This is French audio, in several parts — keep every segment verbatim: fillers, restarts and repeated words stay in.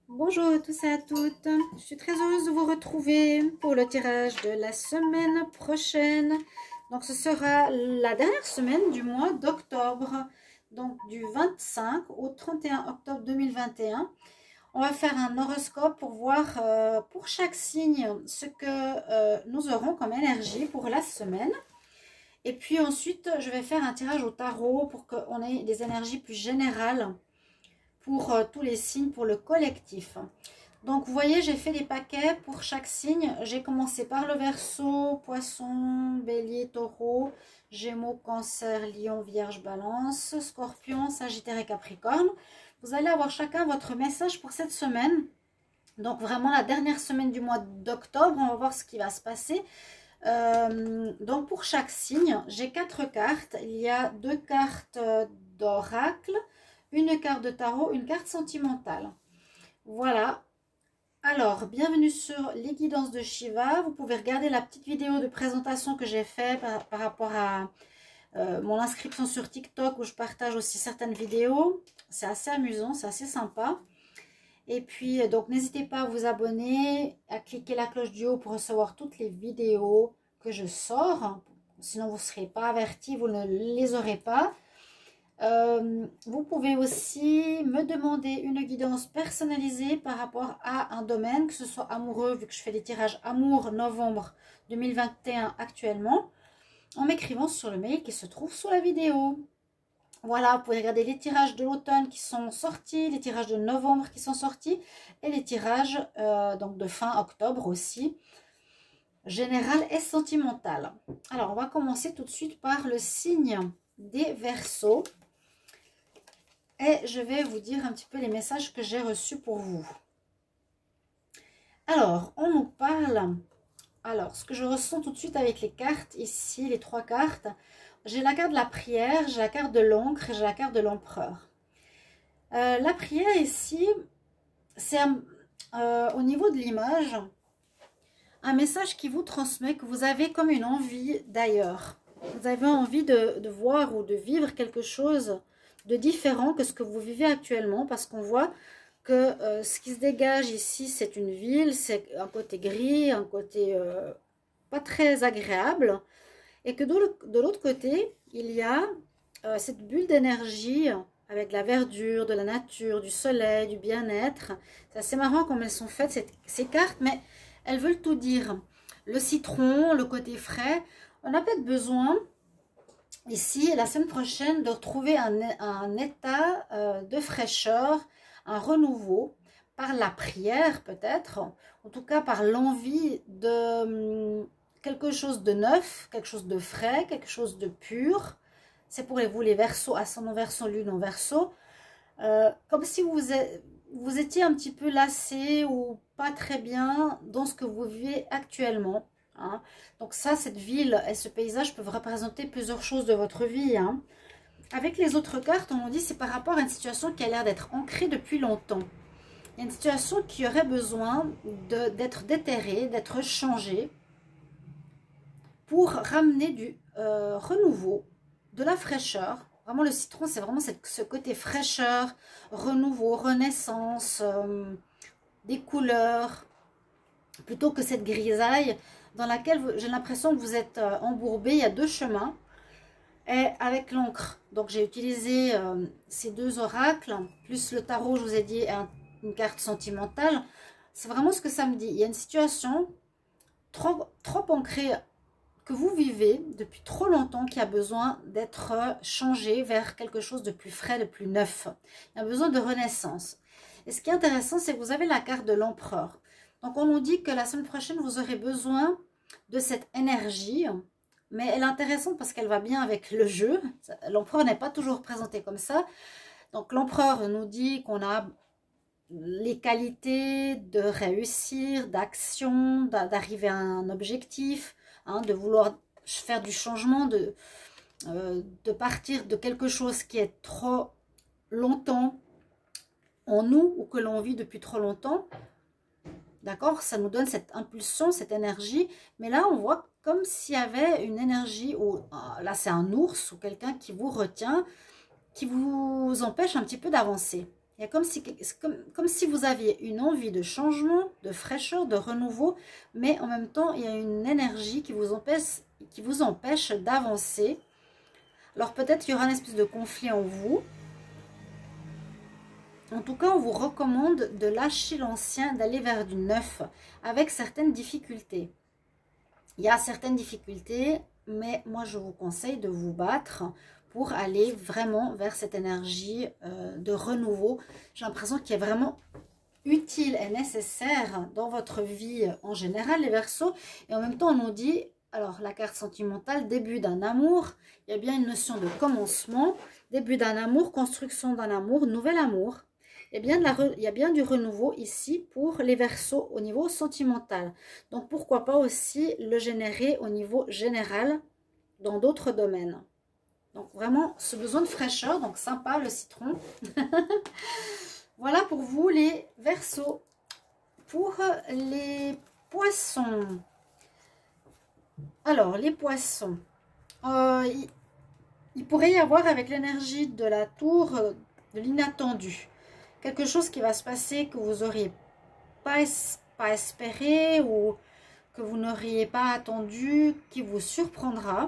Bonjour à tous et à toutes, je suis très heureuse de vous retrouver pour le tirage de la semaine prochaine. Donc ce sera la dernière semaine du mois d'octobre, donc du vingt-cinq au trente et un octobre deux mille vingt et un. On va faire un horoscope pour voir euh, pour chaque signe ce que euh, nous aurons comme énergie pour la semaine. Et puis ensuite, je vais faire un tirage au tarot pour qu'on ait des énergies plus générales pour euh, tous les signes, pour le collectif. Donc vous voyez, j'ai fait des paquets pour chaque signe. J'ai commencé par le Verseau, Poisson, Bélier, Taureau, Gémeaux, Cancer, Lion, Vierge, Balance, Scorpion, Sagittaire et Capricorne. Vous allez avoir chacun votre message pour cette semaine. Donc vraiment la dernière semaine du mois d'octobre, on va voir ce qui va se passer. Euh, donc pour chaque signe, j'ai quatre cartes. Il y a deux cartes d'oracle, une carte de tarot, une carte sentimentale. Voilà. Alors, bienvenue sur les guidances de Shiva. Vous pouvez regarder la petite vidéo de présentation que j'ai faite par, par rapport à euh, mon inscription sur TikTok où je partage aussi certaines vidéos. C'est assez amusant, c'est assez sympa. Et puis, donc, n'hésitez pas à vous abonner, à cliquer la cloche du haut pour recevoir toutes les vidéos que je sors. Sinon, vous ne serez pas avertis, vous ne les aurez pas. Euh, vous pouvez aussi me demander une guidance personnalisée par rapport à un domaine, que ce soit amoureux, vu que je fais des tirages amour novembre deux mille vingt et un actuellement, en m'écrivant sur le mail qui se trouve sous la vidéo. Voilà, vous pouvez regarder les tirages de l'automne qui sont sortis, les tirages de novembre qui sont sortis et les tirages euh, donc de fin octobre aussi, général et sentimental. Alors, on va commencer tout de suite par le signe des Verseaux. Et je vais vous dire un petit peu les messages que j'ai reçus pour vous. Alors, on nous parle... Alors, ce que je ressens tout de suite avec les cartes, ici, les trois cartes, j'ai la carte de la prière, j'ai la carte de l'encre et j'ai la carte de l'empereur. Euh, la prière ici, c'est euh, au niveau de l'image, un message qui vous transmet que vous avez comme une envie d'ailleurs. Vous avez envie de, de voir ou de vivre quelque chose de différent que ce que vous vivez actuellement, parce qu'on voit que euh, ce qui se dégage ici, c'est une ville, c'est un côté gris, un côté euh, pas très agréable, et que de l'autre côté, il y a euh, cette bulle d'énergie avec la verdure, de la nature, du soleil, du bien-être. C'est assez marrant comme elles sont faites, cette, ces cartes, mais elles veulent tout dire. Le citron, le côté frais, on a peut-être besoin ici, la semaine prochaine, de retrouver un, un état euh, de fraîcheur, un renouveau, par la prière peut-être, en tout cas par l'envie de hum, quelque chose de neuf, quelque chose de frais, quelque chose de pur. C'est pour vous les Verseaux, ascendant Verseau, lune en Verseau. Euh, comme si vous, vous étiez un petit peu lassé ou pas très bien dans ce que vous vivez actuellement. Hein. Donc ça, cette ville et ce paysage peuvent représenter plusieurs choses de votre vie. Hein. Avec les autres cartes, on nous dit c'est par rapport à une situation qui a l'air d'être ancrée depuis longtemps. Il y a une situation qui aurait besoin d'être déterrée, d'être changée pour ramener du euh, renouveau, de la fraîcheur. Vraiment, le citron, c'est vraiment cette, ce côté fraîcheur, renouveau, renaissance, euh, des couleurs, plutôt que cette grisaille dans laquelle j'ai l'impression que vous êtes euh, embourbé. Il y a deux chemins. Et avec l'encre, donc j'ai utilisé euh, ces deux oracles, plus le tarot, je vous ai dit, un, une carte sentimentale. C'est vraiment ce que ça me dit. Il y a une situation trop, trop ancrée que vous vivez depuis trop longtemps qui a besoin d'être changée vers quelque chose de plus frais, de plus neuf. Il y a besoin de renaissance. Et ce qui est intéressant, c'est que vous avez la carte de l'empereur. Donc, on nous dit que la semaine prochaine, vous aurez besoin de cette énergie. Mais elle est intéressante parce qu'elle va bien avec le jeu. L'empereur n'est pas toujours présenté comme ça. Donc, l'empereur nous dit qu'on a les qualités de réussir, d'action, d'arriver à un objectif, hein, de vouloir faire du changement, de, euh, de partir de quelque chose qui est trop longtemps en nous ou que l'on vit depuis trop longtemps. D'accord? Ça nous donne cette impulsion, cette énergie. Mais là, on voit comme s'il y avait une énergie, où, là c'est un ours ou quelqu'un qui vous retient, qui vous empêche un petit peu d'avancer. Il y a comme si, comme, comme si vous aviez une envie de changement, de fraîcheur, de renouveau, mais en même temps, il y a une énergie qui vous empêche, qui vous empêche d'avancer. Alors peut-être qu'il y aura une espèce de conflit en vous. En tout cas, on vous recommande de lâcher l'ancien, d'aller vers du neuf, avec certaines difficultés. Il y a certaines difficultés, mais moi je vous conseille de vous battre pour aller vraiment vers cette énergie euh, de renouveau. J'ai l'impression qu'il est vraiment utile et nécessaire dans votre vie en général, les Verseaux. Et en même temps, on nous dit, alors la carte sentimentale, début d'un amour, il y a bien une notion de commencement, début d'un amour, construction d'un amour, nouvel amour. Il y, a bien de la, il y a bien du renouveau ici pour les Verseaux au niveau sentimental. Donc pourquoi pas aussi le générer au niveau général dans d'autres domaines. Donc vraiment ce besoin de fraîcheur, donc sympa le citron. Voilà pour vous les Verseaux. Pour les Poissons. Alors les Poissons. Euh, il, il pourrait y avoir avec l'énergie de la tour de l'inattendu. Quelque chose qui va se passer que vous n'auriez pas, es, pas espéré ou que vous n'auriez pas attendu, qui vous surprendra.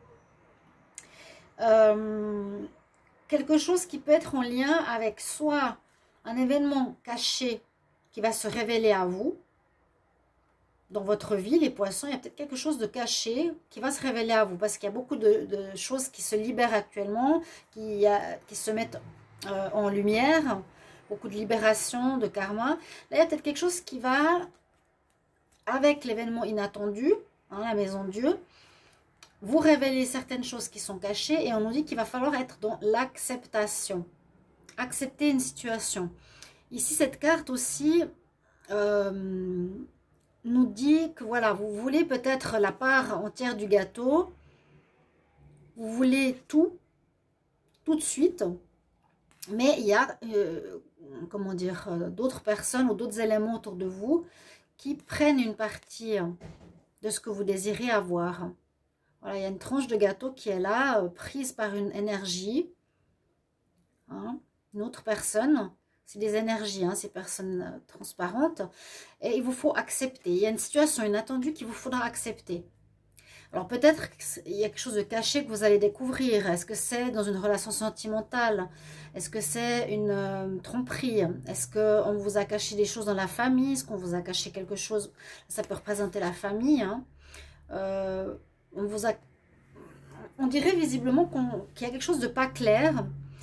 Euh, quelque chose qui peut être en lien avec soit un événement caché qui va se révéler à vous. Dans votre vie, les Poissons, il y a peut-être quelque chose de caché qui va se révéler à vous. Parce qu'il y a beaucoup de, de choses qui se libèrent actuellement, qui, a, qui se mettent euh, en lumière. Beaucoup de libération, de karma. Là, il y a peut-être quelque chose qui va, avec l'événement inattendu, hein, la maison Dieu, vous révéler certaines choses qui sont cachées. Et on nous dit qu'il va falloir être dans l'acceptation. Accepter une situation. Ici, cette carte aussi euh, nous dit que voilà, vous voulez peut-être la part entière du gâteau. Vous voulez tout, tout de suite. Mais il y a, euh, comment dire, euh, d'autres personnes ou d'autres éléments autour de vous qui prennent une partie de ce que vous désirez avoir. Voilà, il y a une tranche de gâteau qui est là, euh, prise par une énergie. Hein, une autre personne. C'est des énergies, hein, ces personnes euh, transparentes. Et il vous faut accepter. Il y a une situation inattendue qu'il vous faudra accepter. Alors peut-être qu'il y a quelque chose de caché que vous allez découvrir. Est-ce que c'est dans une relation sentimentale? Est-ce que c'est une euh, tromperie? Est-ce qu'on vous a caché des choses dans la famille? Est-ce qu'on vous a caché quelque chose? Ça peut représenter la famille. Hein. Euh, on vous a, on dirait visiblement qu'on, qu'il y a quelque chose de pas clair,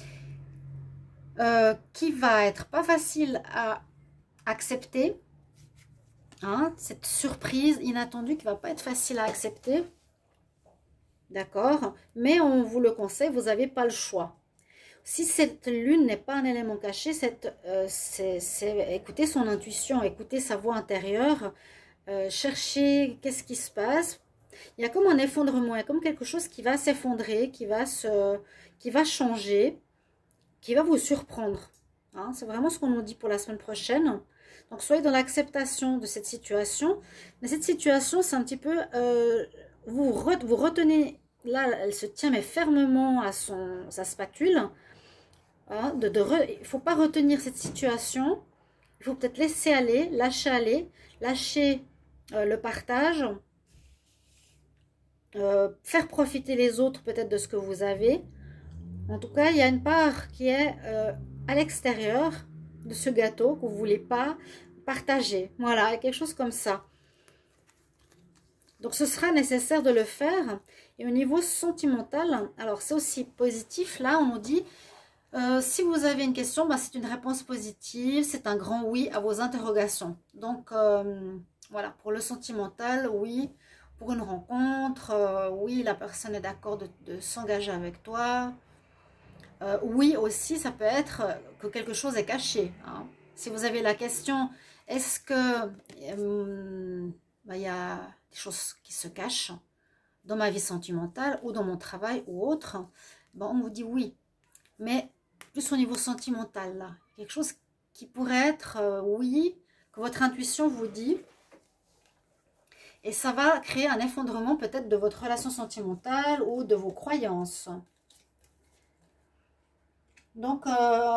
euh, qui va être pas facile à accepter. Hein, cette surprise inattendue qui va pas être facile à accepter. D'accord? Mais on vous le conseille, vous n'avez pas le choix. Si cette lune n'est pas un élément caché, euh, c'est écouter son intuition, écouter sa voix intérieure, euh, chercher qu'est-ce qui se passe. Il y a comme un effondrement, il y a comme quelque chose qui va s'effondrer, qui va se, qui va changer, qui va vous surprendre. Hein, c'est vraiment ce qu'on nous dit pour la semaine prochaine. Donc, soyez dans l'acceptation de cette situation. Mais cette situation, c'est un petit peu... Euh, vous, re, vous retenez... Là, elle se tient mais fermement à son, sa spatule. Hein, de, de re, il ne faut pas retenir cette situation. Il faut peut-être laisser aller, lâcher aller, lâcher euh, le partage. Euh, faire profiter les autres peut-être de ce que vous avez. En tout cas, il y a une part qui est euh, à l'extérieur de ce gâteau que vous ne voulez pas partager. Voilà, quelque chose comme ça. Donc, ce sera nécessaire de le faire. Et au niveau sentimental, alors c'est aussi positif. Là, on nous dit, euh, si vous avez une question, bah, c'est une réponse positive. C'est un grand oui à vos interrogations. Donc, euh, voilà, pour le sentimental, oui. Pour une rencontre, euh, oui, la personne est d'accord de, de s'engager avec toi. Euh, oui, aussi, ça peut être que quelque chose est caché. Hein. Si vous avez la question, est-ce que euh, bah, y a des choses qui se cachent dans ma vie sentimentale ou dans mon travail ou autre, bah, on vous dit oui. Mais plus au niveau sentimental, là, quelque chose qui pourrait être euh, oui, que votre intuition vous dit. Et ça va créer un effondrement peut-être de votre relation sentimentale ou de vos croyances. Donc, euh,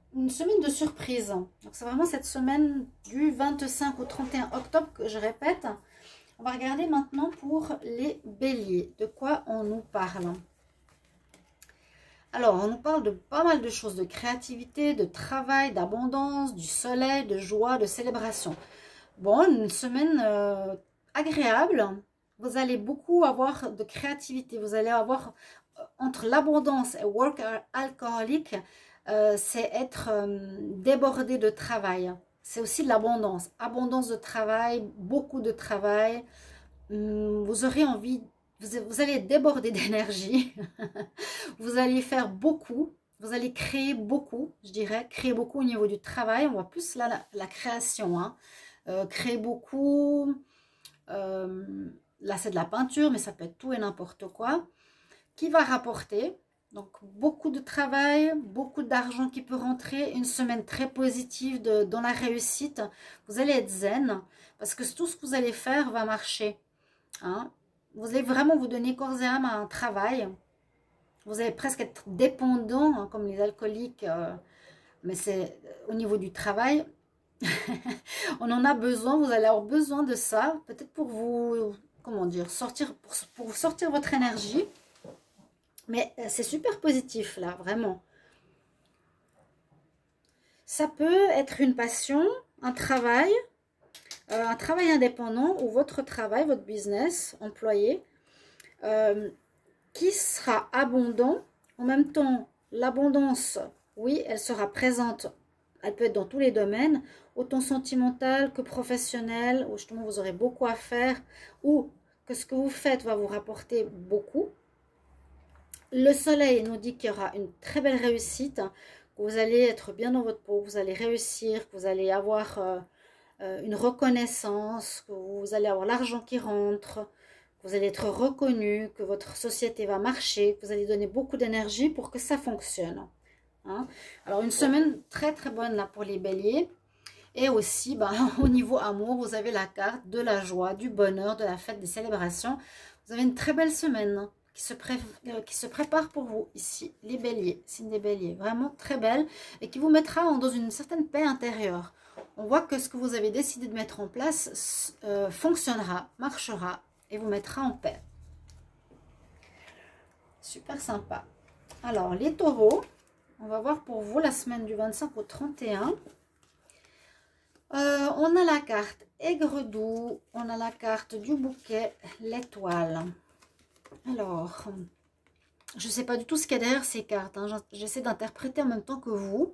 une semaine de surprise. Donc c'est vraiment cette semaine du vingt-cinq au trente et un octobre que je répète. On va regarder maintenant pour les béliers. De quoi on nous parle? Alors, on nous parle de pas mal de choses, de créativité, de travail, d'abondance, du soleil, de joie, de célébration. Bon, une semaine euh, agréable. Vous allez beaucoup avoir de créativité. Vous allez avoir, euh, entre l'abondance et work alcoolique, euh, c'est être euh, débordé de travail. C'est aussi de l'abondance. Abondance de travail, beaucoup de travail. Hum, Vous aurez envie, vous, vous allez être débordé d'énergie. Vous allez faire beaucoup. Vous allez créer beaucoup, je dirais. Créer beaucoup au niveau du travail. On voit plus là la, la création, hein. Euh, créer beaucoup. Euh, là, c'est de la peinture, mais ça peut être tout et n'importe quoi. Qui va rapporter. Donc, beaucoup de travail, beaucoup d'argent qui peut rentrer. Une semaine très positive de, dans la réussite. Vous allez être zen parce que tout ce que vous allez faire va marcher. Hein. Vous allez vraiment vous donner corps et âme à un travail. Vous allez presque être dépendant, hein, comme les alcooliques. Euh, mais c'est au niveau du travail. On en a besoin, vous allez avoir besoin de ça, peut-être pour vous, comment dire, sortir, pour, pour sortir votre énergie. Mais c'est super positif là, vraiment. Ça peut être une passion, un travail, euh, un travail indépendant ou votre travail, votre business, employé, euh, qui sera abondant. En même temps, l'abondance, oui, elle sera présente. Elle peut être dans tous les domaines, autant sentimental que professionnel, où justement vous aurez beaucoup à faire, ou que ce que vous faites va vous rapporter beaucoup. Le soleil nous dit qu'il y aura une très belle réussite, que vous allez être bien dans votre peau, que vous allez réussir, que vous allez avoir euh, euh, une reconnaissance, que vous allez avoir l'argent qui rentre, que vous allez être reconnu, que votre société va marcher, que vous allez donner beaucoup d'énergie pour que ça fonctionne. Hein. Alors une semaine très très bonne là pour les béliers. Et aussi bah, au niveau amour, vous avez la carte de la joie, du bonheur, de la fête, des célébrations. Vous avez une très belle semaine qui se, pré euh, qui se prépare pour vous ici, les béliers, signe des béliers, vraiment très belle et qui vous mettra dans une certaine paix intérieure. On voit que ce que vous avez décidé de mettre en place euh, fonctionnera, marchera et vous mettra en paix. Super sympa. Alors les taureaux, on va voir pour vous la semaine du vingt-cinq au trente et un. Euh, on a la carte aigre doux, on a la carte du bouquet, l'étoile. Alors, je ne sais pas du tout ce qu'il y a derrière ces cartes. Hein. J'essaie d'interpréter en même temps que vous.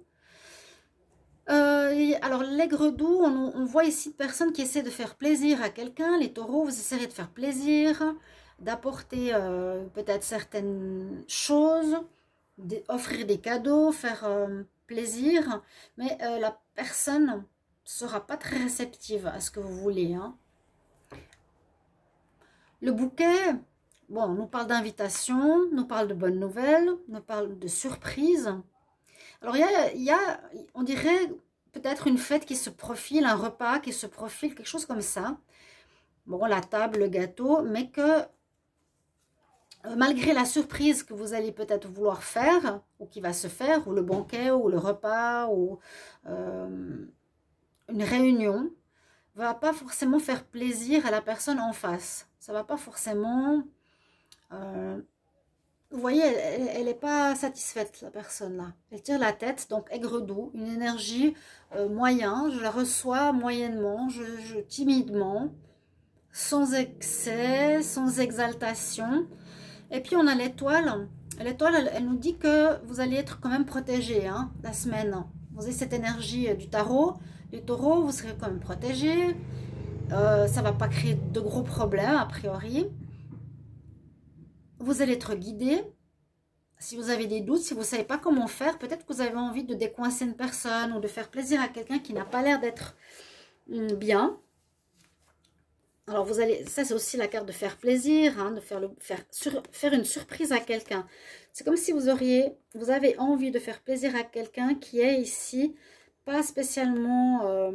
Euh, alors, l'aigre doux, on, on voit ici de personnes qui essaient de faire plaisir à quelqu'un. Les taureaux, vous essayerez de faire plaisir, d'apporter euh, peut-être certaines choses, offrir des cadeaux, faire euh, plaisir. Mais euh, la personne sera pas très réceptive à ce que vous voulez. Hein. Le bouquet, bon, on nous parle d'invitation, nous parle de bonnes nouvelles, nous parle de surprises. Alors, il y a, il y a on dirait peut-être une fête qui se profile, un repas qui se profile, quelque chose comme ça. Bon, la table, le gâteau, mais que malgré la surprise que vous allez peut-être vouloir faire, ou qui va se faire, ou le banquet, ou le repas, ou euh, une réunion, va pas forcément faire plaisir à la personne en face. Ça va pas forcément... Euh, vous voyez, elle n'est pas satisfaite, la personne là. Elle tire la tête, donc aigre doux, une énergie euh, moyen. Je la reçois moyennement, je, je, timidement, sans excès, sans exaltation. Et puis on a l'étoile. L'étoile, elle, elle nous dit que vous allez être quand même protégé hein, la semaine. Vous avez cette énergie du tarot. Les taureaux, vous serez quand même protégés. Euh, ça ne va pas créer de gros problèmes, a priori. Vous allez être guidé. Si vous avez des doutes, si vous ne savez pas comment faire, peut-être que vous avez envie de décoincer une personne ou de faire plaisir à quelqu'un qui n'a pas l'air d'être bien. Alors, vous allez, ça c'est aussi la carte de faire plaisir, hein, de faire, le, faire, sur, faire une surprise à quelqu'un. C'est comme si vous auriez, vous avez envie de faire plaisir à quelqu'un qui est ici, pas spécialement euh,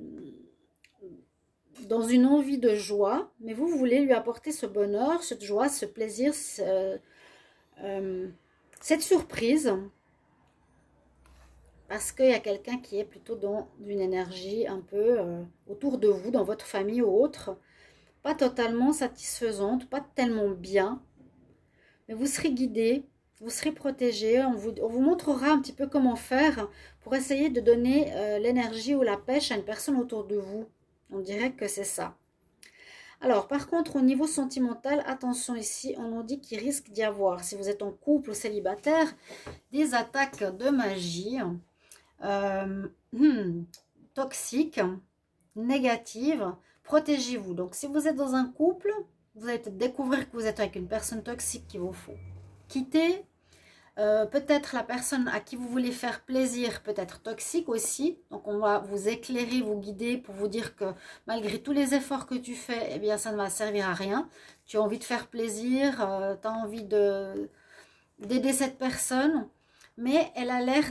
dans une envie de joie, mais vous voulez lui apporter ce bonheur, cette joie, ce plaisir, ce, euh, cette surprise parce qu'il y a quelqu'un qui est plutôt dans une énergie un peu euh, autour de vous, dans votre famille ou autre, pas totalement satisfaisante, pas tellement bien, mais vous serez guidé, vous serez protégé, on vous, on vous montrera un petit peu comment faire pour essayer de donner euh, l'énergie ou la pêche à une personne autour de vous. On dirait que c'est ça. Alors, par contre, au niveau sentimental, attention ici, on nous dit qu'il risque d'y avoir, si vous êtes en couple ou célibataire, des attaques de magie euh, hmm, toxiques, négatives. Protégez-vous. Donc, si vous êtes dans un couple, vous allez peut-être découvrir que vous êtes avec une personne toxique qu'il vous faut quitter. Euh, peut-être la personne à qui vous voulez faire plaisir peut être toxique aussi. Donc, on va vous éclairer, vous guider pour vous dire que malgré tous les efforts que tu fais, eh bien, ça ne va servir à rien. Tu as envie de faire plaisir, euh, tu as envie de, d'aider cette personne, mais elle a l'air,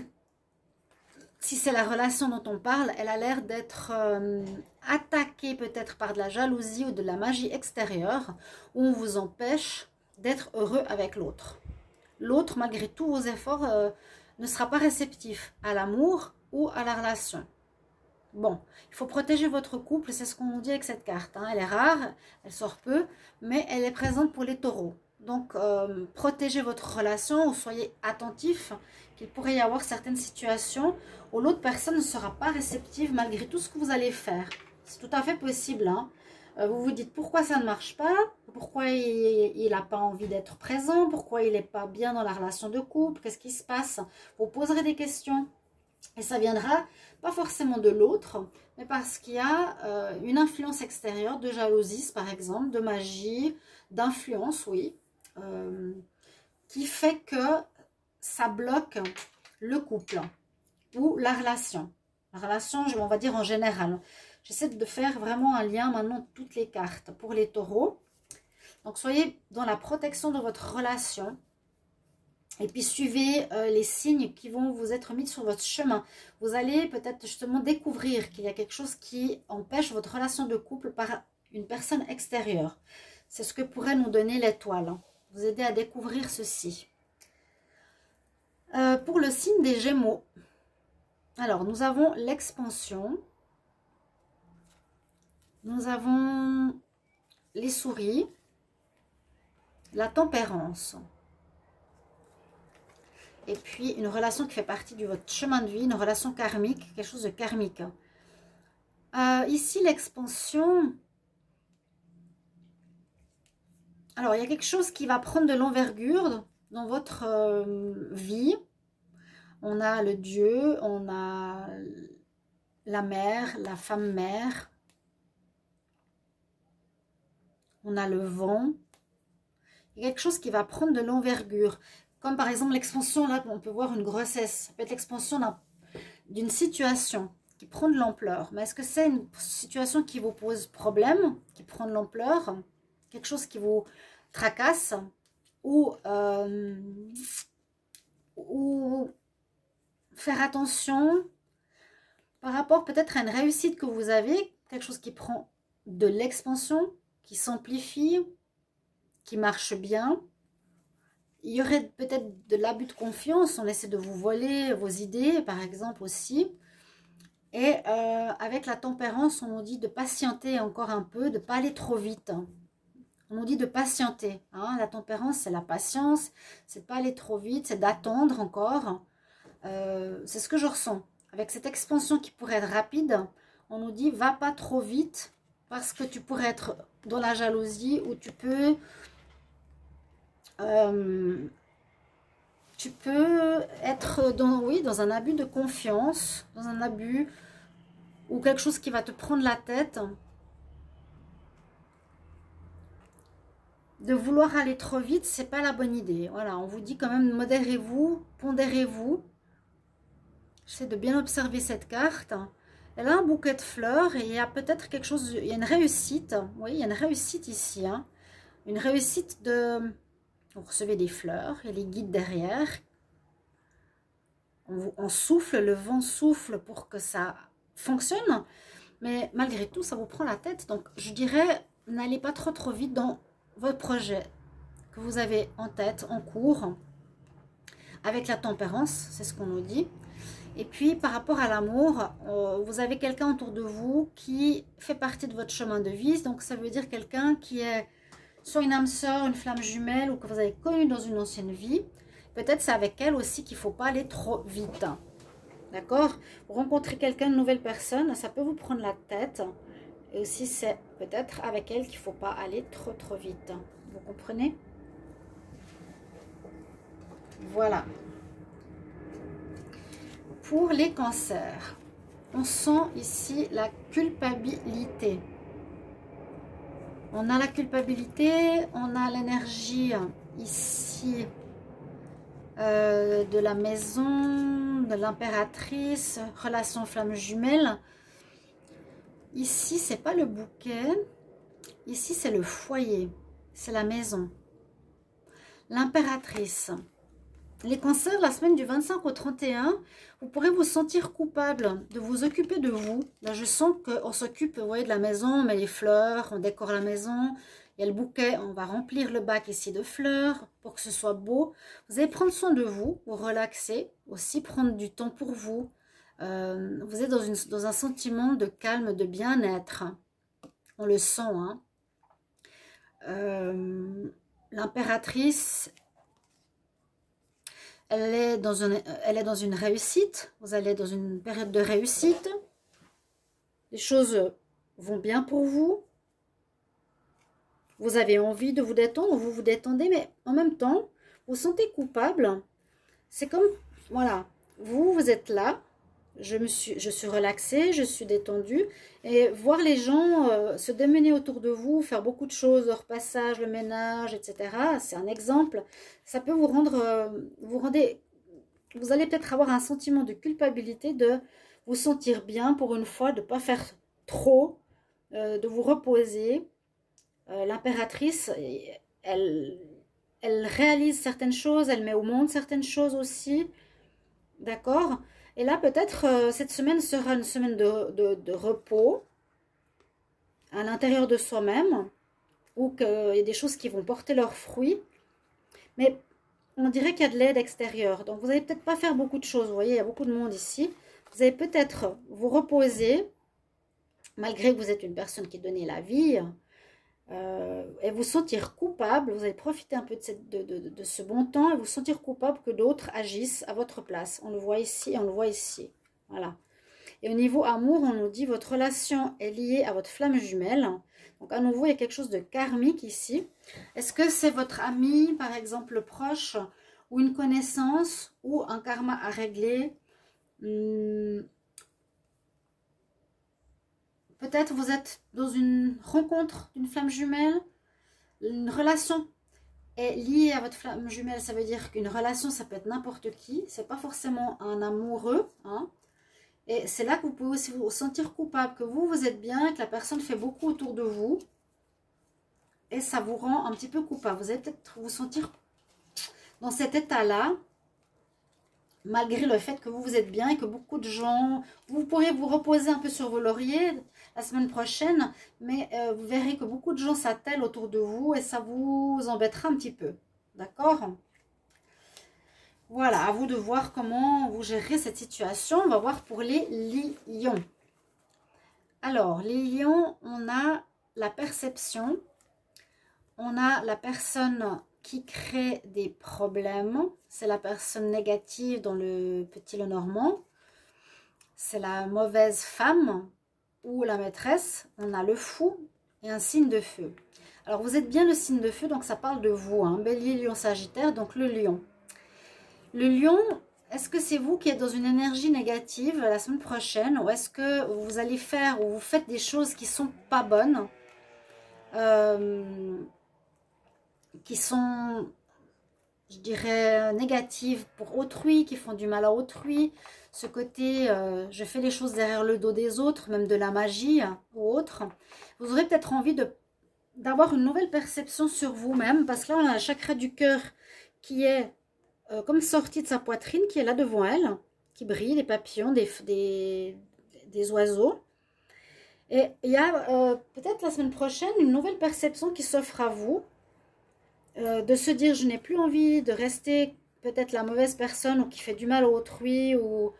si c'est la relation dont on parle, elle a l'air d'être euh, attaquée peut-être par de la jalousie ou de la magie extérieure, où on vous empêche d'être heureux avec l'autre. L'autre, malgré tous vos efforts, euh, ne sera pas réceptif à l'amour ou à la relation. Bon, il faut protéger votre couple, c'est ce qu'on nous dit avec cette carte. Hein. Elle est rare, elle sort peu, mais elle est présente pour les taureaux. Donc, euh, protégez votre relation ou soyez attentif qu'il pourrait y avoir certaines situations où l'autre personne ne sera pas réceptive malgré tout ce que vous allez faire. C'est tout à fait possible, hein. Vous vous dites pourquoi ça ne marche pas, pourquoi il n'a pas envie d'être présent, pourquoi il n'est pas bien dans la relation de couple, qu'est-ce qui se passe. Vous poserez des questions et ça viendra pas forcément de l'autre, mais parce qu'il y a euh, une influence extérieure de jalousie par exemple, de magie, d'influence, oui, euh, qui fait que ça bloque le couple ou la relation. La relation, on va dire en général. J'essaie de faire vraiment un lien maintenant de toutes les cartes pour les taureaux. Donc, soyez dans la protection de votre relation. Et puis, suivez euh, les signes qui vont vous être mis sur votre chemin. Vous allez peut-être justement découvrir qu'il y a quelque chose qui empêche votre relation de couple par une personne extérieure. C'est ce que pourrait nous donner l'étoile. Hein. Vous aider à découvrir ceci. Euh, pour le signe des Gémeaux. Alors, nous avons l'expansion. Nous avons les souris, la tempérance. Et puis, une relation qui fait partie de votre chemin de vie, une relation karmique, quelque chose de karmique. Euh, ici, l'expansion. Alors, il y a quelque chose qui va prendre de l'envergure dans votre euh, vie. On a le Dieu, on a la mère, la femme mère. On a le vent. Il y a quelque chose qui va prendre de l'envergure. Comme par exemple l'expansion, là, on peut voir une grossesse. Ça peut être l'expansion d'une situation qui prend de l'ampleur. Mais est-ce que c'est une situation qui vous pose problème, qui prend de l'ampleur, quelque chose qui vous tracasse, ou, euh, ou faire attention par rapport peut-être à une réussite que vous avez, quelque chose qui prend de l'expansion, qui s'amplifie, qui marche bien. Il y aurait peut-être de l'abus de confiance, on essaie de vous voler vos idées, par exemple aussi. Et euh, avec la tempérance, on nous dit de patienter encore un peu, de ne pas aller trop vite. On nous dit de patienter. Hein. La tempérance, c'est la patience, c'est de ne pas aller trop vite, c'est d'attendre encore. Euh, c'est ce que je ressens. Avec cette expansion qui pourrait être rapide, on nous dit va pas trop vite, parce que tu pourrais être dans la jalousie ou tu peux euh, tu peux être dans, oui, dans un abus de confiance, dans un abus ou quelque chose qui va te prendre la tête, de vouloir aller trop vite, c'est pas la bonne idée. Voilà, on vous dit quand même modérez-vous, pondérez-vous. J'essaie de bien observer cette carte. Elle a un bouquet de fleurs et il y a peut-être quelque chose, il y a une réussite. Oui, il y a une réussite ici. Hein. Une réussite de... Vous recevez des fleurs, il y a les guides derrière. On, on souffle, le vent souffle pour que ça fonctionne. Mais malgré tout, ça vous prend la tête. Donc, je dirais, n'allez pas trop trop vite dans votre projet que vous avez en tête, en cours. Avec la tempérance, c'est ce qu'on nous dit. Et puis, par rapport à l'amour, euh, vous avez quelqu'un autour de vous qui fait partie de votre chemin de vie. Donc, ça veut dire quelqu'un qui est soit une âme sœur, une flamme jumelle ou que vous avez connu dans une ancienne vie. Peut-être c'est avec elle aussi qu'il ne faut pas aller trop vite. D'accord? Vous rencontrez quelqu'un, une nouvelle personne, ça peut vous prendre la tête. Et aussi, c'est peut-être avec elle qu'il ne faut pas aller trop trop vite. Vous comprenez? Voilà. Pour les cancers, on sent ici la culpabilité. On a la culpabilité, on a l'énergie ici euh, de la maison, de l'impératrice, relation flamme jumelle. Ici, c'est pas le bouquet, ici c'est le foyer, c'est la maison. L'impératrice. Les cancers, la semaine du vingt-cinq au trente et un, vous pourrez vous sentir coupable de vous occuper de vous. Là, je sens qu'on s'occupe, vous voyez, de la maison, on met les fleurs, on décore la maison. Il y a le bouquet, on va remplir le bac ici de fleurs pour que ce soit beau. Vous allez prendre soin de vous, vous relaxer, aussi prendre du temps pour vous. Euh, vous êtes dans, une, dans un sentiment de calme, de bien-être. On le sent, hein. Euh, L'impératrice... Elle est, dans une, elle est dans une réussite, vous allez dans une période de réussite, les choses vont bien pour vous, vous avez envie de vous détendre, vous vous détendez, mais en même temps, vous vous sentez coupable, c'est comme, voilà, vous, vous êtes là, je, me suis, je suis relaxée, je suis détendue, et voir les gens euh, se démener autour de vous, faire beaucoup de choses, leur passage, le ménage, et cetera, c'est un exemple, ça peut vous rendre, euh, vous rendez, vous allez peut-être avoir un sentiment de culpabilité, de vous sentir bien pour une fois, de ne pas faire trop, euh, de vous reposer. Euh, L'impératrice, elle, elle réalise certaines choses, elle met au monde certaines choses aussi, d'accord ? Et là, peut-être, euh, cette semaine sera une semaine de, de, de repos à l'intérieur de soi-même, ou qu'il y a des choses qui vont porter leurs fruits. Mais on dirait qu'il y a de l'aide extérieure. Donc, vous n'allez peut-être pas faire beaucoup de choses. Vous voyez, il y a beaucoup de monde ici. Vous allez peut-être vous reposer, malgré que vous êtes une personne qui donnait la vie, euh, et vous sentir coupable. Vous allez profiter un peu de, cette, de, de, de ce bon temps et vous sentir coupable que d'autres agissent à votre place. On le voit ici et on le voit ici. Voilà. Et au niveau amour, on nous dit votre relation est liée à votre flamme jumelle. Donc à nouveau, il y a quelque chose de karmique ici. Est-ce que c'est votre ami, par exemple, proche, ou une connaissance, ou un karma à régler? hum, Peut-être vous êtes dans une rencontre d'une flamme jumelle. Une relation est liée à votre flamme jumelle. Ça veut dire qu'une relation, ça peut être n'importe qui. C'est pas forcément un amoureux, hein. Et c'est là que vous pouvez aussi vous sentir coupable, que vous, vous êtes bien, que la personne fait beaucoup autour de vous. Et ça vous rend un petit peu coupable. Vous allez peut-être vous sentir dans cet état-là, malgré le fait que vous, vous êtes bien et que beaucoup de gens... Vous pourrez vous reposer un peu sur vos lauriers la semaine prochaine, mais euh, vous verrez que beaucoup de gens s'attellent autour de vous et ça vous embêtera un petit peu. D'accord ? Voilà, à vous de voir comment vous gérez cette situation. On va voir pour les lions. Alors, les lions, on a la perception. On a la personne qui crée des problèmes. C'est la personne négative dans le petit Lenormand. C'est la mauvaise femme ou la maîtresse. On a le fou et un signe de feu. Alors, vous êtes bien le signe de feu, donc ça parle de vous. Hein. Bélier, lion, sagittaire, donc le lion. Le lion, est-ce que c'est vous qui êtes dans une énergie négative la semaine prochaine, ou est-ce que vous allez faire ou vous faites des choses qui sont pas bonnes, euh, qui sont, je dirais, négatives pour autrui, qui font du mal à autrui, ce côté euh, je fais les choses derrière le dos des autres, même de la magie ou autre, vous aurez peut-être envie de d'avoir une nouvelle perception sur vous-même, parce que là on a un chakra du cœur qui est Euh, comme sortie de sa poitrine, qui est là devant elle, qui brille, des papillons, des, des, des oiseaux. Et il y a euh, peut-être la semaine prochaine une nouvelle perception qui s'offre à vous, euh, de se dire je n'ai plus envie de rester peut-être la mauvaise personne ou qui fait du mal à autrui, ou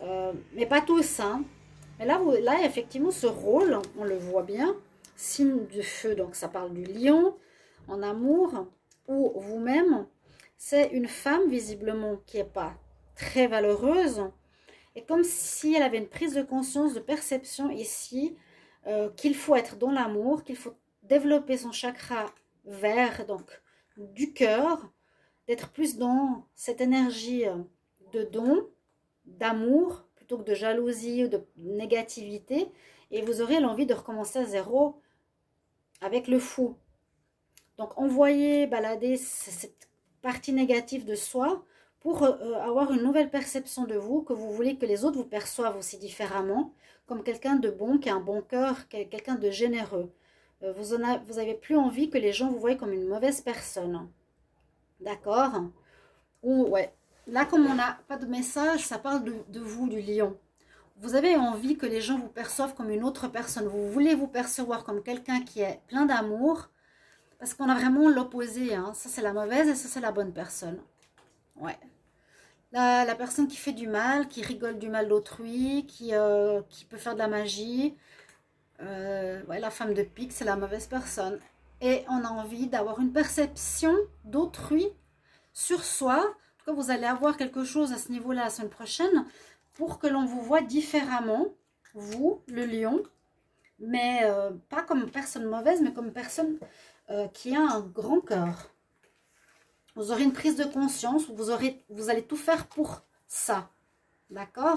Euh, mais pas tous, hein. Mais là, là, effectivement, ce rôle, on le voit bien. Signe de feu, donc ça parle du lion en amour. Ou vous-même, c'est une femme, visiblement, qui n'est pas très valeureuse. Et comme si elle avait une prise de conscience, de perception ici, euh, qu'il faut être dans l'amour, qu'il faut développer son chakra vert, donc du cœur, d'être plus dans cette énergie de don, d'amour, plutôt que de jalousie ou de négativité. Et vous aurez l'envie de recommencer à zéro avec le fou. Donc, envoyer, balader cette partie négative de soi pour euh, avoir une nouvelle perception de vous, que vous voulez que les autres vous perçoivent aussi différemment, comme quelqu'un de bon, qui a un bon cœur, quelqu'un de généreux. Euh, vous n'avez plus envie que les gens vous voient comme une mauvaise personne. D'accord? Ou, ouais. Là, comme on n'a pas de message, ça parle de, de vous, du lion. Vous avez envie que les gens vous perçoivent comme une autre personne. Vous voulez vous percevoir comme quelqu'un qui est plein d'amour, parce qu'on a vraiment l'opposé. Hein. Ça, c'est la mauvaise et ça, c'est la bonne personne. Ouais. La, la personne qui fait du mal, qui rigole du mal d'autrui, qui, euh, qui peut faire de la magie. Euh, ouais, la femme de pique, c'est la mauvaise personne. Et on a envie d'avoir une perception d'autrui sur soi. En tout cas, vous allez avoir quelque chose à ce niveau-là la semaine prochaine pour que l'on vous voit différemment, vous, le lion. Mais euh, pas comme personne mauvaise, mais comme personne euh, qui a un grand cœur. Vous aurez une prise de conscience, vous, aurez, vous allez tout faire pour ça. D'accord?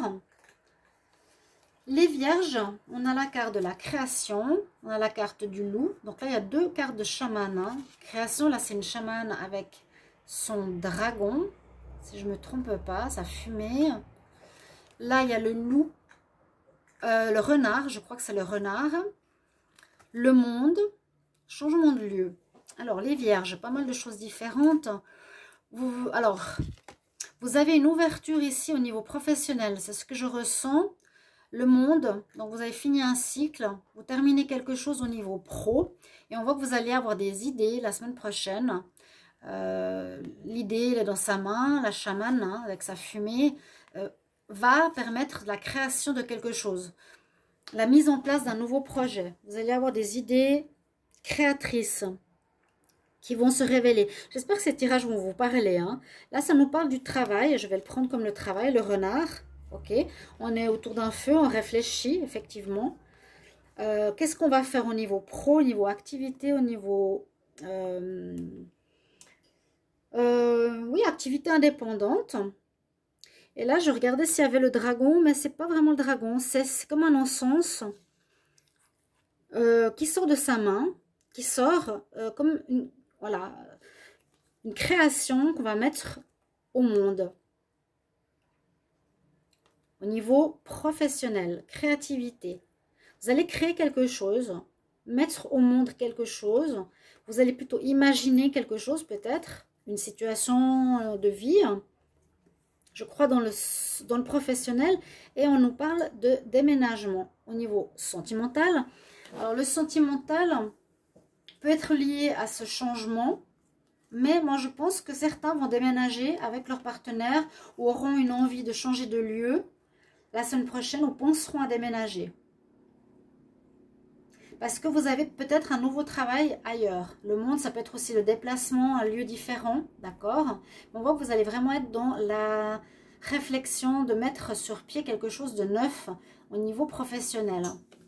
Les vierges, on a la carte de la création, on a la carte du loup. Donc là, il y a deux cartes de chaman. Hein. Création, là, c'est une chamane avec son dragon. Si je ne me trompe pas, sa fumée. Là, il y a le loup, euh, le renard, je crois que c'est le renard. Le monde, changement de lieu. Alors, les vierges, pas mal de choses différentes. Vous, alors, vous avez une ouverture ici au niveau professionnel. C'est ce que je ressens. Le monde, donc vous avez fini un cycle. Vous terminez quelque chose au niveau pro. Et on voit que vous allez avoir des idées la semaine prochaine. Euh, L'idée, elle est dans sa main. La chamane, hein, avec sa fumée, euh, va permettre la création de quelque chose. La mise en place d'un nouveau projet. Vous allez avoir des idées créatrices qui vont se révéler. J'espère que ces tirages vont vous parler. Hein. Là, ça nous parle du travail. Je vais le prendre comme le travail, le renard. Ok. On est autour d'un feu, on réfléchit, effectivement. Euh, Qu'est-ce qu'on va faire au niveau pro, au niveau activité, au niveau... Euh, euh, oui, activité indépendante. Et là, je regardais s'il y avait le dragon, mais c'est pas vraiment le dragon. C'est comme un encens euh, qui sort de sa main, qui sort euh, comme une... Voilà, une création qu'on va mettre au monde. Au niveau professionnel, créativité. Vous allez créer quelque chose, mettre au monde quelque chose. Vous allez plutôt imaginer quelque chose peut-être, une situation de vie. Je crois dans le, dans le professionnel. Et on nous parle de déménagement au niveau sentimental. Alors le sentimental peut être lié à ce changement, mais moi je pense que certains vont déménager avec leur partenaire ou auront une envie de changer de lieu la semaine prochaine ou penseront à déménager. Parce que vous avez peut-être un nouveau travail ailleurs. Le monde, ça peut être aussi le déplacement, un lieu différent, d'accord? On voit que vous allez vraiment être dans la réflexion de mettre sur pied quelque chose de neuf au niveau professionnel.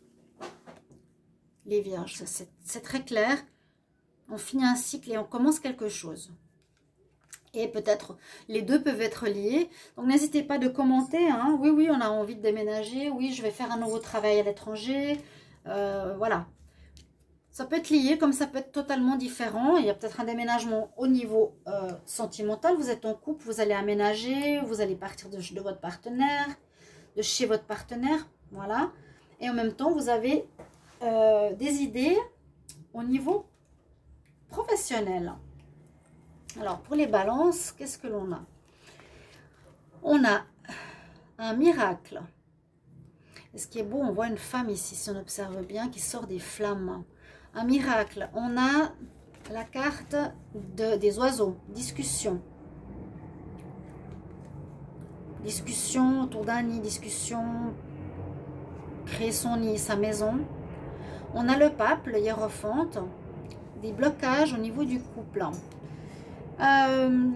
Les vierges, c'est très clair. On finit un cycle et on commence quelque chose. Et peut-être les deux peuvent être liés. Donc n'hésitez pas de commenter. Hein. Oui, oui, on a envie de déménager. Oui, je vais faire un nouveau travail à l'étranger. Euh, voilà. Ça peut être lié comme ça peut être totalement différent. Il y a peut-être un déménagement au niveau euh, sentimental. Vous êtes en couple, vous allez aménager. Vous allez partir de, de votre partenaire, de chez votre partenaire. Voilà. Et en même temps, vous avez euh, des idées au niveau professionnel. Alors, pour les balances, qu'est-ce que l'on a? On a un miracle. Et ce qui est beau, on voit une femme ici, si on observe bien, qui sort des flammes. Un miracle. On a la carte de, des oiseaux, discussion. discussion autour d'un nid, discussion, créer son nid, sa maison. On a le pape, le hiérophante, des blocages au niveau du couple. Euh,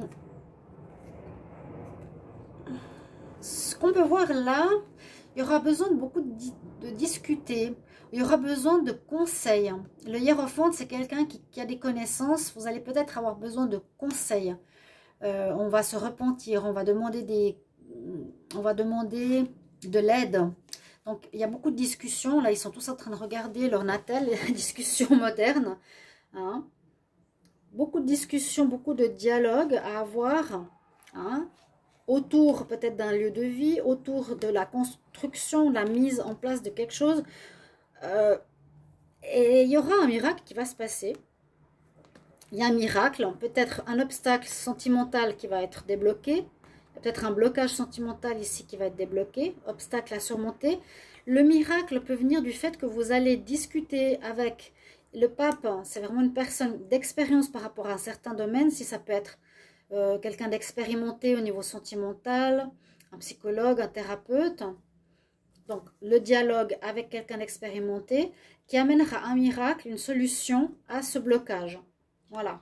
ce qu'on peut voir là, il y aura besoin de beaucoup de, de discuter, il y aura besoin de conseils. Le hiérophante, c'est quelqu'un qui, qui a des connaissances, vous allez peut-être avoir besoin de conseils. Euh, on va se repentir, on va demander des, on va demander de l'aide. Donc, il y a beaucoup de discussions. Là, ils sont tous en train de regarder leur natal, les discussions modernes. Hein. Beaucoup de discussions, beaucoup de dialogues à avoir. Hein. Autour peut-être d'un lieu de vie, autour de la construction, la mise en place de quelque chose. Euh, et il y aura un miracle qui va se passer. Il y a un miracle, peut-être un obstacle sentimental qui va être débloqué. Peut-être un blocage sentimental ici qui va être débloqué, obstacle à surmonter. Le miracle peut venir du fait que vous allez discuter avec le pape. C'est vraiment une personne d'expérience par rapport à un certain domaine. Si ça peut être euh, quelqu'un d'expérimenté au niveau sentimental, un psychologue, un thérapeute. Donc, le dialogue avec quelqu'un d'expérimenté qui amènera un miracle, une solution à ce blocage. Voilà.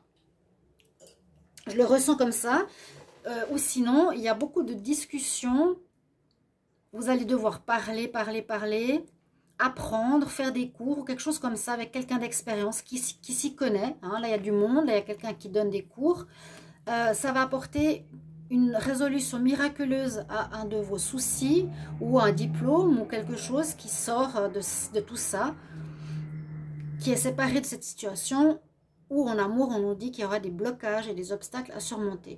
Je le ressens comme ça. Euh, ou sinon, il y a beaucoup de discussions. Vous allez devoir parler, parler, parler, apprendre, faire des cours ou quelque chose comme ça avec quelqu'un d'expérience qui, qui s'y connaît. Hein. Là, il y a du monde, là, il y a quelqu'un qui donne des cours. Euh, ça va apporter une résolution miraculeuse à un de vos soucis ou un diplôme ou quelque chose qui sort de, de tout ça, qui est séparé de cette situation où en amour, on nous dit qu'il y aura des blocages et des obstacles à surmonter.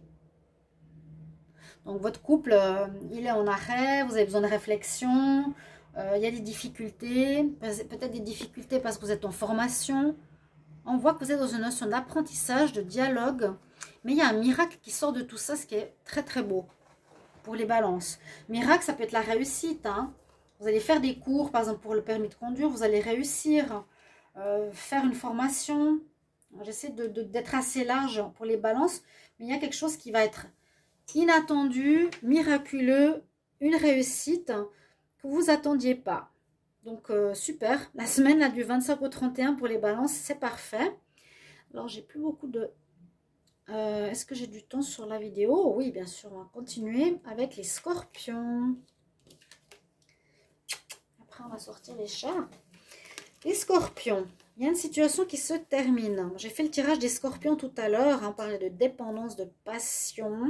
Donc, votre couple, euh, il est en arrêt, vous avez besoin de réflexion, euh, il y a des difficultés, peut-être des difficultés parce que vous êtes en formation. On voit que vous êtes dans une notion d'apprentissage, de dialogue, mais il y a un miracle qui sort de tout ça, ce qui est très très beau pour les balances. Miracle, ça peut être la réussite. Hein. Vous allez faire des cours, par exemple pour le permis de conduire, vous allez réussir, euh, faire une formation. J'essaie de, de, d'être assez large pour les balances, mais il y a quelque chose qui va être inattendu, miraculeux, une réussite que vous attendiez pas. Donc euh, super, la semaine là, du vingt-cinq au trente et un pour les balances, c'est parfait. Alors j'ai plus beaucoup de... Euh, Est-ce que j'ai du temps sur la vidéo? Oui, bien sûr, on va continuer avec les scorpions. Après on va sortir les chats. Les scorpions, il y a une situation qui se termine. J'ai fait le tirage des scorpions tout à l'heure, hein, on parlait de dépendance, de passion.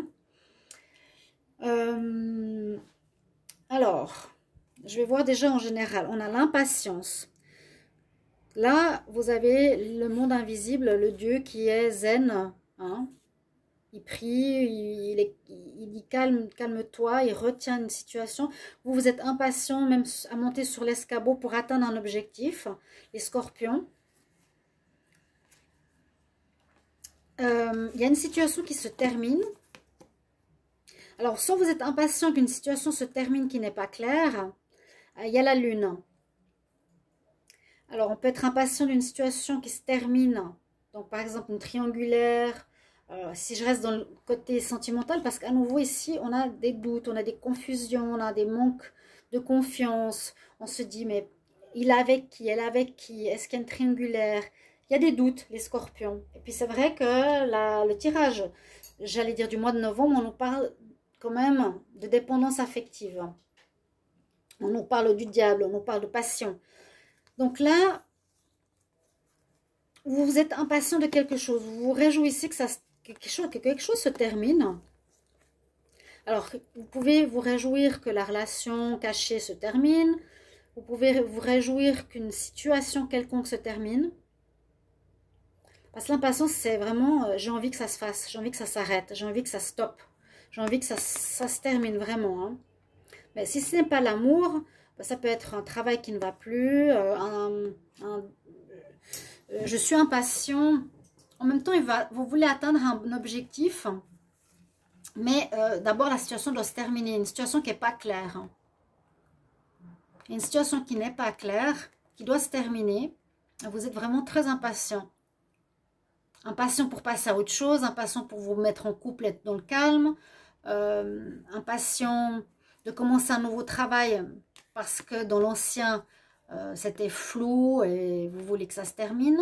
Euh, alors, je vais voir déjà en général. On a l'impatience. Là, vous avez le monde invisible, le Dieu qui est zen. Hein. Il prie, il, est, il dit calme, calme-toi, il retient une situation. Vous, vous êtes impatient même à monter sur l'escabeau pour atteindre un objectif. Les scorpions. Euh, il y a une situation qui se termine. Alors, soit vous êtes impatient qu'une situation se termine qui n'est pas claire, euh, il y a la lune. Alors, on peut être impatient d'une situation qui se termine, donc par exemple une triangulaire, euh, si je reste dans le côté sentimental, parce qu'à nouveau ici, on a des doutes, on a des confusions, on a des manques de confiance, on se dit, mais il est avec qui, elle est avec qui, est-ce qu'il y a une triangulaire? Il y a des doutes, les scorpions. Et puis c'est vrai que la, le tirage, j'allais dire du mois de novembre, on nous parle quand même de dépendance affective. On nous parle du diable, on nous parle de passion. Donc là, vous êtes impatient de quelque chose. Vous vous réjouissez que, ça, quelque, chose, que quelque chose se termine. Alors, vous pouvez vous réjouir que la relation cachée se termine. Vous pouvez vous réjouir qu'une situation quelconque se termine. Parce que l'impatience, c'est vraiment, euh, j'ai envie que ça se fasse, j'ai envie que ça s'arrête, j'ai envie que ça stoppe. J'ai envie que ça, ça se termine vraiment. Hein. Mais si ce n'est pas l'amour, ben ça peut être un travail qui ne va plus. Euh, un, un, euh, je suis impatient. En même temps, il va, vous voulez atteindre un objectif. Mais euh, d'abord, la situation doit se terminer. Une situation qui n'est pas claire. Une situation qui n'est pas claire, qui doit se terminer. Vous êtes vraiment très impatient. Impatient pour passer à autre chose. Impatient pour vous mettre en couple, être dans le calme. euh, impatient de commencer un nouveau travail parce que dans l'ancien, euh, c'était flou et vous voulez que ça se termine.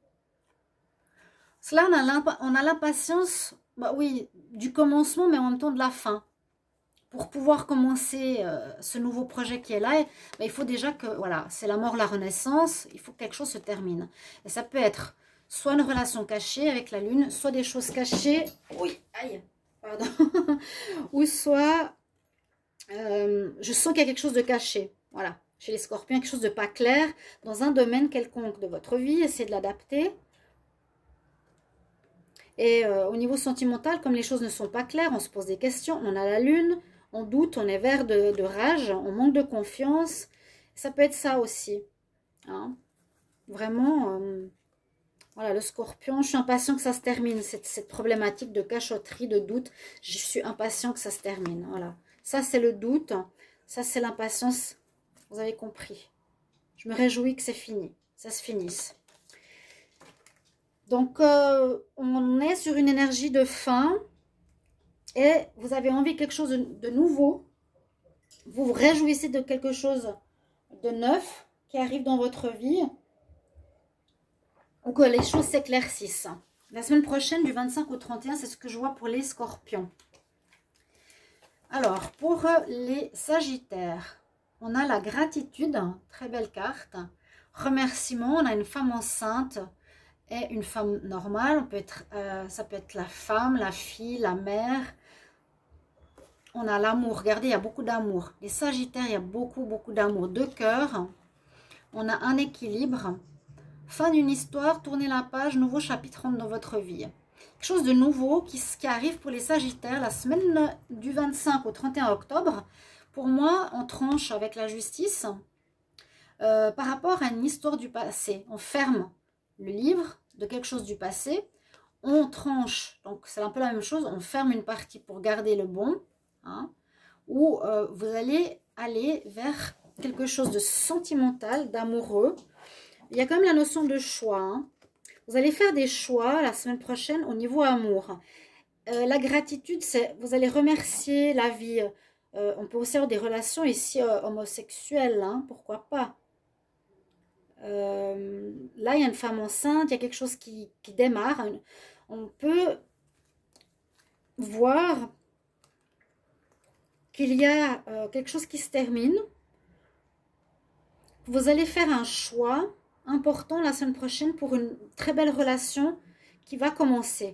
Cela, on a l'impatience, bah oui, du commencement, mais en même temps de la fin. Pour pouvoir commencer euh, ce nouveau projet qui est là, bah, il faut déjà que, voilà, c'est la mort, la renaissance, il faut que quelque chose se termine. Et ça peut être soit une relation cachée avec la lune, soit des choses cachées, oui, aïe, pardon, ou soit, euh, je sens qu'il y a quelque chose de caché, voilà, chez les scorpions, quelque chose de pas clair, dans un domaine quelconque de votre vie, essayez de l'adapter. Et euh, au niveau sentimental, comme les choses ne sont pas claires, on se pose des questions, on a la lune, on doute, on est vert de, de rage, on manque de confiance. Ça peut être ça aussi. Hein. Vraiment, euh, voilà, le scorpion, je suis impatient que ça se termine, cette, cette problématique de cachotterie, de doute. Je suis impatient que ça se termine. Voilà. Ça, c'est le doute. Ça, c'est l'impatience. Vous avez compris. Je me réjouis que c'est fini. Ça se finisse. Donc, euh, on est sur une énergie de fin. Et vous avez envie de quelque chose de, de nouveau. Vous vous réjouissez de quelque chose de neuf qui arrive dans votre vie. Ou que les choses s'éclaircissent. La semaine prochaine, du vingt-cinq au trente et un, c'est ce que je vois pour les scorpions. Alors, pour les sagittaires, on a la gratitude, très belle carte. Remerciement, on a une femme enceinte et une femme normale. On peut être, euh, ça peut être la femme, la fille, la mère. On a l'amour. Regardez, il y a beaucoup d'amour. Les sagittaires, il y a beaucoup, beaucoup d'amour. Deux cœurs. On a un équilibre. Fin d'une histoire, tournez la page, nouveau chapitre rentre dans votre vie. Quelque chose de nouveau qui, qui arrive pour les sagittaires la semaine du vingt-cinq au trente et un octobre. Pour moi, on tranche avec la justice euh, par rapport à une histoire du passé. On ferme le livre de quelque chose du passé. On tranche, donc c'est un peu la même chose, on ferme une partie pour garder le bon. Hein, ou euh, vous allez aller vers quelque chose de sentimental, d'amoureux. Il y a quand même la notion de choix. Hein. Vous allez faire des choix la semaine prochaine au niveau amour. Euh, la gratitude, c'est vous allez remercier la vie. Euh, on peut aussi avoir des relations ici euh, homosexuelles, hein, pourquoi pas. Euh, là, il y a une femme enceinte, il y a quelque chose qui, qui démarre. On peut voir qu'il y a euh, quelque chose qui se termine. Vous allez faire un choix important la semaine prochaine pour une très belle relation qui va commencer.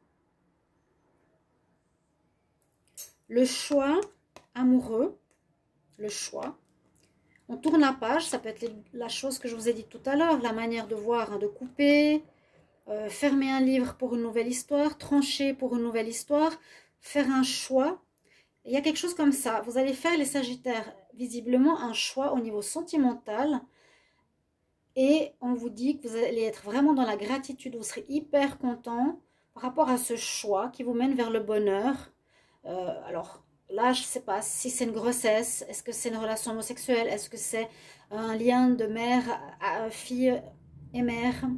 Le choix amoureux, le choix. On tourne la page, ça peut être la chose que je vous ai dit tout à l'heure, la manière de voir, hein, de couper, euh, fermer un livre pour une nouvelle histoire, trancher pour une nouvelle histoire, faire un choix. Il y a quelque chose comme ça. Vous allez faire, les sagittaires, visiblement un choix au niveau sentimental. Et on vous dit que vous allez être vraiment dans la gratitude. Vous serez hyper content par rapport à ce choix qui vous mène vers le bonheur. Euh, alors là, je ne sais pas si c'est une grossesse. Est-ce que c'est une relation homosexuelle? Est-ce que c'est un lien de mère à fille et mère? Vous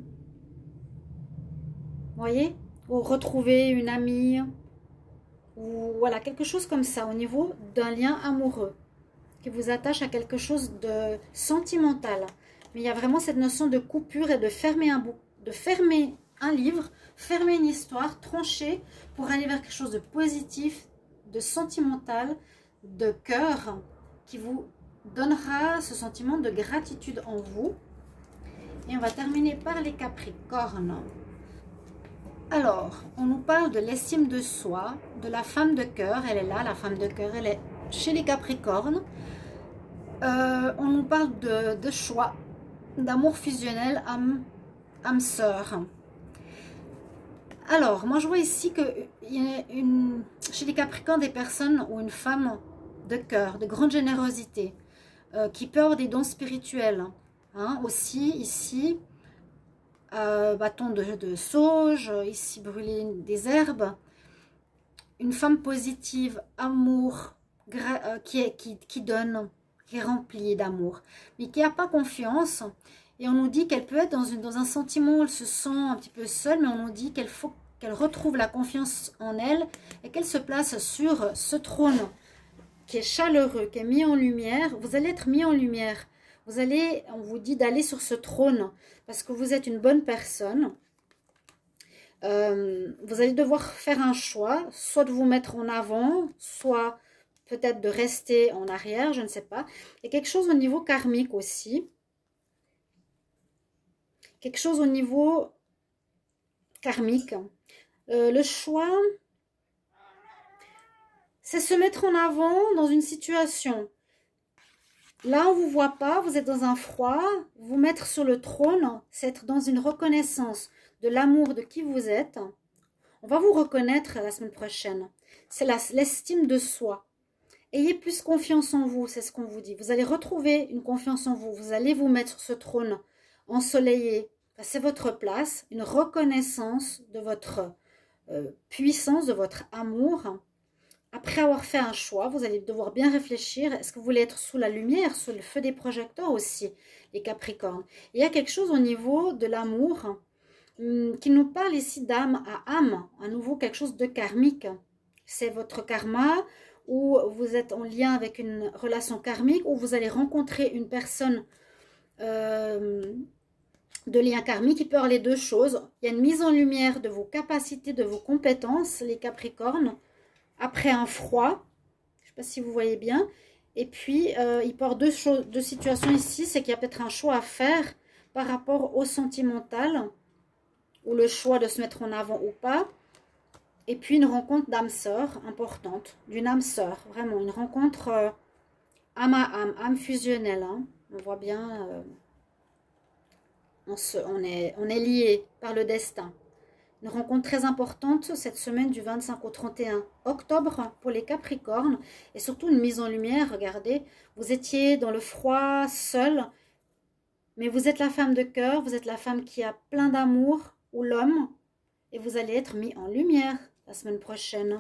voyez? Ou retrouver une amie. Ou voilà, quelque chose comme ça au niveau d'un lien amoureux qui vous attache à quelque chose de sentimental. Mais il y a vraiment cette notion de coupure et de fermer un, de fermer un livre, fermer une histoire, trancher pour aller vers quelque chose de positif, de sentimental, de cœur qui vous donnera ce sentiment de gratitude en vous. Et on va terminer par les Capricornes. Alors, on nous parle de l'estime de soi, de la femme de cœur. Elle est là, la femme de cœur, elle est chez les Capricornes. Euh, on nous parle de, de choix, d'amour fusionnel, âme, âme sœur. Alors, moi je vois ici qu'il y a une, chez les Capricornes des personnes ou une femme de cœur, de grande générosité, euh, qui peut avoir des dons spirituels. Hein, aussi, ici... Euh, bâton de, de sauge, ici brûler des herbes, une femme positive, amour, euh, qui, est, qui, qui donne, qui est remplie d'amour, mais qui n'a pas confiance, et on nous dit qu'elle peut être dans, une, dans un sentiment où elle se sent un petit peu seule, mais on nous dit qu'elle faut qu'elle retrouve la confiance en elle et qu'elle se place sur ce trône qui est chaleureux, qui est mis en lumière. Vous allez être mis en lumière. Vous allez, on vous dit d'aller sur ce trône parce que vous êtes une bonne personne. Euh, vous allez devoir faire un choix, soit de vous mettre en avant, soit peut-être de rester en arrière, je ne sais pas. Et quelque chose au niveau karmique aussi. Quelque chose au niveau karmique. Euh, le choix, c'est se mettre en avant dans une situation. Là, on ne vous voit pas, vous êtes dans un froid. Vous mettre sur le trône, c'est être dans une reconnaissance de l'amour de qui vous êtes. On va vous reconnaître la semaine prochaine. C'est l'estime de soi. Ayez plus confiance en vous, c'est ce qu'on vous dit. Vous allez retrouver une confiance en vous. Vous allez vous mettre sur ce trône ensoleillé. C'est votre place, une reconnaissance de votre euh, puissance, de votre amour. Après avoir fait un choix, vous allez devoir bien réfléchir. Est-ce que vous voulez être sous la lumière, sous le feu des projecteurs aussi, les Capricornes? Il y a quelque chose au niveau de l'amour hum, qui nous parle ici d'âme à âme. À nouveau, quelque chose de karmique. C'est votre karma, ou vous êtes en lien avec une relation karmique, ou vous allez rencontrer une personne euh, de lien karmique qui peut avoir les deux choses. Il y a une mise en lumière de vos capacités, de vos compétences, les Capricornes, après un froid. Je ne sais pas si vous voyez bien. Et puis, euh, il peut y avoir deux, choses, deux situations ici. C'est qu'il y a peut-être un choix à faire par rapport au sentimental, ou le choix de se mettre en avant ou pas. Et puis, une rencontre d'âme sœur importante, d'une âme sœur. Vraiment, une rencontre euh, âme à âme, âme fusionnelle. Hein. On voit bien, euh, on, se, on, est, on est liés par le destin. Une rencontre très importante cette semaine du vingt-cinq au trente et un octobre pour les Capricornes. Et surtout une mise en lumière, regardez. Vous étiez dans le froid, seul. Mais vous êtes la femme de cœur, vous êtes la femme qui a plein d'amour, ou l'homme. Et vous allez être mis en lumière la semaine prochaine.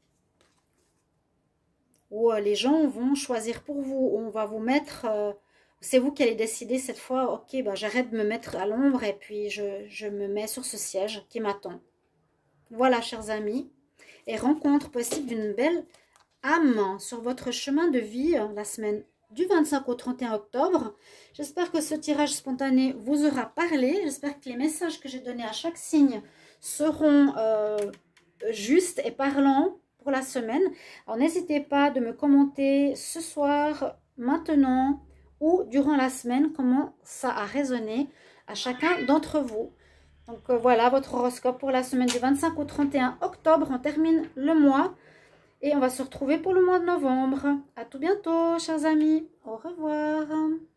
Où euh, les gens vont choisir pour vous. On va vous mettre... Euh, c'est vous qui allez décider cette fois, ok, bah, j'arrête de me mettre à l'ombre et puis je, je me mets sur ce siège qui m'attend. Voilà, chers amis. Et rencontre possible d'une belle âme sur votre chemin de vie la semaine du vingt-cinq au trente et un octobre. J'espère que ce tirage spontané vous aura parlé. J'espère que les messages que j'ai donnés à chaque signe seront euh, justes et parlants pour la semaine. Alors n'hésitez pas de me commenter ce soir, maintenant, ou durant la semaine, comment ça a résonné à chacun d'entre vous. Donc euh, voilà votre horoscope pour la semaine du vingt-cinq au trente et un octobre. On termine le mois et on va se retrouver pour le mois de novembre. À tout bientôt, chers amis. Au revoir.